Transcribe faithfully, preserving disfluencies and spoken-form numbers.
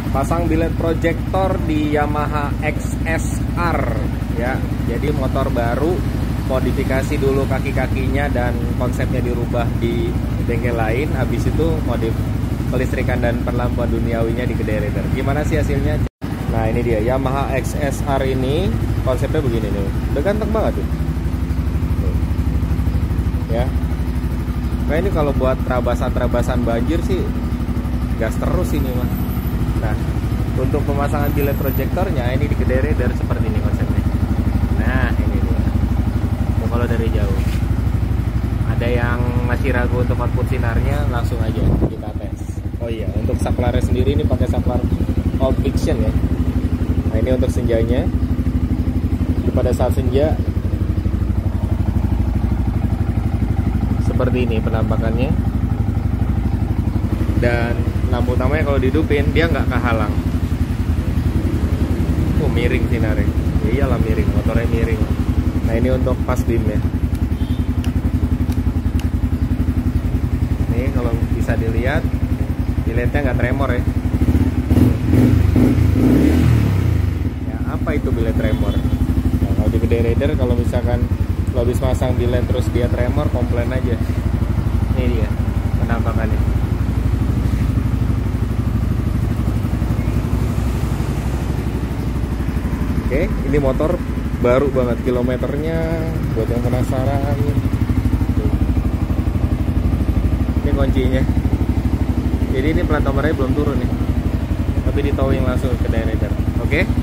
pasang bilet proyektor di Yamaha X S R ya. Jadi motor baru, modifikasi dulu kaki-kakinya dan konsepnya dirubah di bengkel lain. Habis itu modif kelistrikan dan perlampuan duniawinya di Kedai Rider. Gimana sih hasilnya? Nah ini dia Yamaha X S R ini, konsepnya begini nih. Udah ganteng banget tuh. Ya. Nah ini kalau buat terabasan-terabasan banjir sih gas terus ini mah. Nah, untuk pemasangan bilet proyektornya ini di Kedai Rider seperti ini konsepnya. Nah, ini dia. Nah, kalau dari jauh. Ada yang masih ragu untuk output sinarnya, langsung aja kita tes. Oh iya, untuk saklarnya sendiri ini pakai saklar Old Fiction ya. Nah, ini untuk senjanya. Pada saat senja seperti ini penampakannya. Dan lampu utamanya kalau dihidupin dia nggak kehalang. Oh miring sinarnya. Ya iyalah miring, motornya miring. Nah ini untuk pas beam ya. Nih kalau bisa dilihat, biletnya nggak tremor ya. Ya apa itu bilet tremor? Nah, kalau di Kedai Rider kalau misalkan lo habis masang bilet terus dia tremor, komplain aja. Ini dia penampakannya. Oke, ini motor baru banget, kilometernya buat yang penasaran. Ini kuncinya. Jadi ini plat nomornya belum turun nih, tapi di towing langsung ke Kedai Rider. Oke.